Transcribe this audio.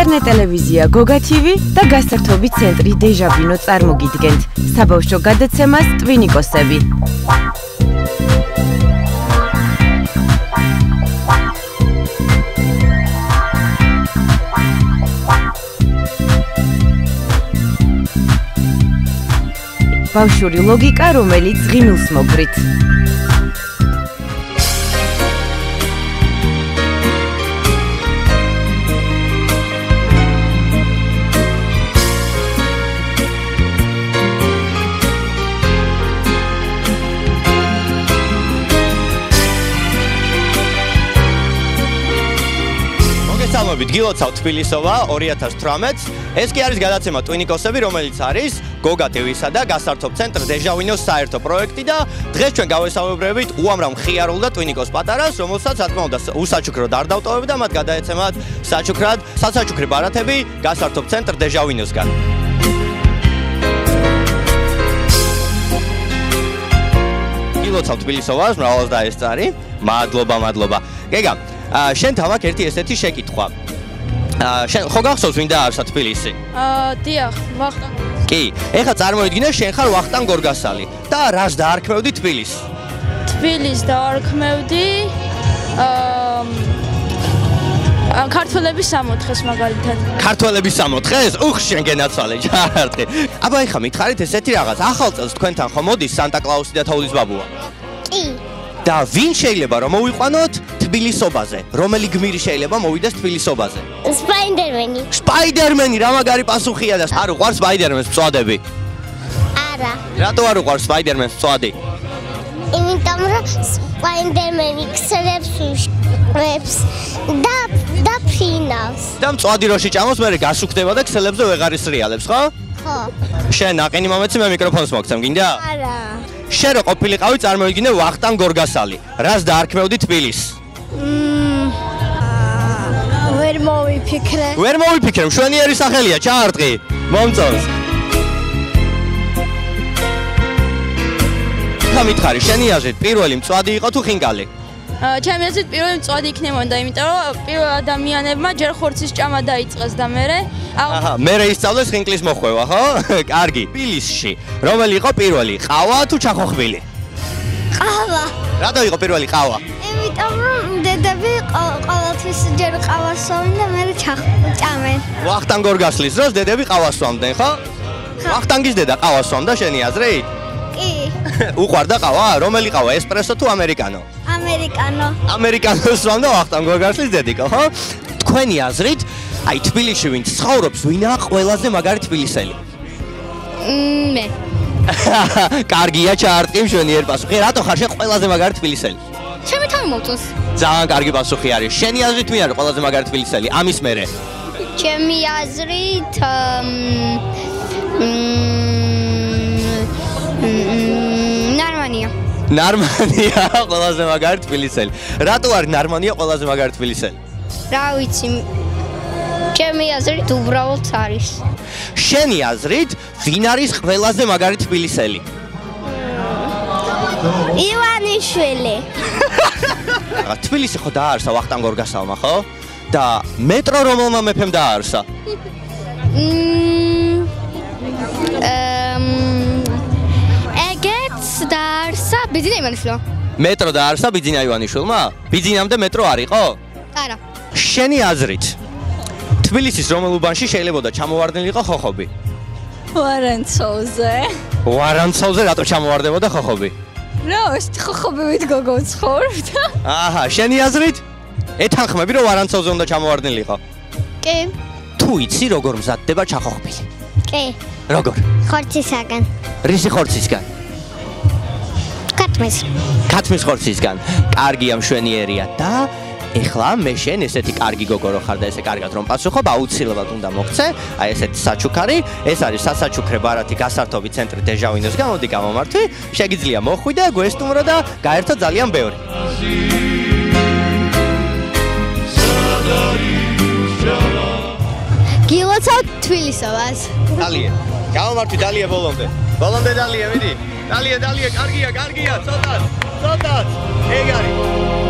ინტერნეტ ტელევიზია გოგა TV და გასართობი ცენტრი დეჟა ვინო წარმოგიდგენთ საბავშვო გადაცემას ტვინიკოსები. ბავშვური ლოგიკა, რომელიც ღიმილს მოგვრით. გილოცავთ თბილისოვა 2018-ს. ეს კი არის გადაცემა ტვინიკოსები, რომელიც არის გოგა TV-სა და გასართობ ცენტრ დეჟა ვინოს საერთო პროექტი და დღეს ჩვენ გავესაუბრებით უამრავ მხიარულ და ტვინიკოს პატარას, რომელსაც რა თქმა უნდა უსაჩუქროდ არ დავტოვებ და მათ გადაეცემათ საჩუქრად სასაჩუქრი ბარათები გასართობ ცენტრ დეჟა ვინოსგან. გილოცავთ თბილისოვას, მრავალს დაესწარი. მადლობა. გეგა, შენ თავაკ ერთი ესეთი შეკითხვა. შენ ხო გახსოვს ვინ დაარსა თბილისი? დიახ, ვახტანგ. კი, ეხლა წარმოიდგინე შენ ხარ ვახტანგ გორგასალი და რას დაარქმევდი თბილისს? თბილისს დაარქმევდი ქართველების სამოთხეს მაგალითად. ქართველების სამოთხეს? შენ გენაცვალე ჯარტყი. აბა ეხლა მითხარით ესეთი რაღაც, ახალ წელს თქვენთან ხო მოდის სანტა კლაუსი და თოვლის ბაბუა? კი. და ვინ შეიძლება რომ მოვიყვანოთ თბილისობაზე? რომელი გმირი შეიძლება მოვიდეს თბილისობაზე? სპაიდერმენი, რა მაგარი პასუხია და არ უყვარს სპაიდერმენს მწვადები? არა. რატო არ უყვარს სპაიდერმენს მწვადი? იმიტომ რომ სპაიდერმენი ქსელებს უშუქებს და ფინავს. და მწვადი როში ჭამოს, მერე გასუქდება და ქსელებზე ვეღარ ისრიალებს, ხო? ხო. შენ ნაყინი მომეცი, მე მიკროფონს მოგცემ, გინდა? არა. შენ რო ყოფილიყავი, წარმოიდგინე ვახტანგ გორგასალი. რას დაარქმევდი თბილისს? ვერ მოვიფიქრე, მშვენიერი სახელია, ჩაარტყი. მომწონს. მითხარი, შენი აზრით პირველი მწვადი იყო თუ ხინკალი? ჩემი აზრით პირველი მწვადი იქნებოდა, იმიტომ რომ პირველ ადამიანებმა ჯერ ხორცის ჭამა დაიწყეს და მერე ისწავლეს ხინკლის მოხვევა, ხო? კარგი. თბილისში რომელი იყო პირველი, ყავა თუ ჩახოხბილი? ყავა. რატო იყო პირველი ყავა? იმიტომ რომ დედები ყოველთვის ჯერ ყავას სვამდნენ და მერე ჭამენ. ვახტანგ გორგასლის დროს დედები ყავას სვამდნენ, ხო? ვახტანგის დედა ყავას სვამდა შენი აზრით? კი. უყვარდა ყავა? რომელი ყავა, ესპრესო თუ ამერიკანო? ამერიკანოს სვამდა ვახტანგ გორგასლის დედიკო, ხო? თქვენი აზრით, აი თბილისში ვინ ცხოვრობს, ვინაა ყველაზე მაგარი თბილისელი? მე. კარგია, ჩაარტყი მშვენიერი პასუხი. რატო ხარ შენ ყველაზე მაგარი თბილისელი? ჩემი თავი მომწონს. ძალიან კარგი პასუხი არის. შენი აზრით ვინ არის ყველაზე მაგარი თბილისელი? ამის მერე. ჩემი აზრით ნარმანია ყველაზე მაგარი თბილისელი. რატო არის ნარმანია ყველაზე მაგარი თბილისელი? რა ვიცი. ჩემი აზრით უბრალოდ არის. შენი აზრით ვინ არის ყველაზე მაგარი თბილისელი? ივანიშვილი. თბილისი ხო დაარსა ვახტანგ გორგასალმა, ხო? და მეტრო რომელმა მეფემ დაარსა? დაარსა ბიძინა ივანიშვილმა. მეტრო დაარსა ბიძინა ივანიშვილმა? ბიძინამდე მეტრო არ იყო? არა. შენი აზრით თბილისის რომელ უბანში შეიძლება ჩამოვარდნილიყო ხოხობი? ვარანცოვზე რატო ჩამოვარდებოდა ხოხობი? ხოხობივით გოგო ცხოვრობდა. შენი აზრით? ეთანხმები რომ ვარანცოვზე უნდა ჩამოვარდნილიყო? კი. თუ იცი როგორ მზადდება ჩახოხბილი? კი. როგორ? ხორცისაგან. რისი ხორცისგან? ქათმის ხორცისგან. კარგია, მშვენიერია და ეხლა მე შენ ესეთი კარგი გოგო რო ხარ და ესე კარგად რომ პასუხობ, აუცილებლად უნდა მოგცე აი ესეთი საჩუქარი. ეს არის სასაჩუქრე ბარათი გასართობი ცენტრი დეჟა ვინოსგან. მოდი გამომართვი, შეგიძლია მოხვი და გვესტუმრო და გაერთო ძალიან ბევრი. გილოცავთ თბილისოვას. დალია. გამომართვი დალია ბოლომდე. ბოლომდე დალია, მიდი. დალია, კარგია, ცოტა. ეგ არის.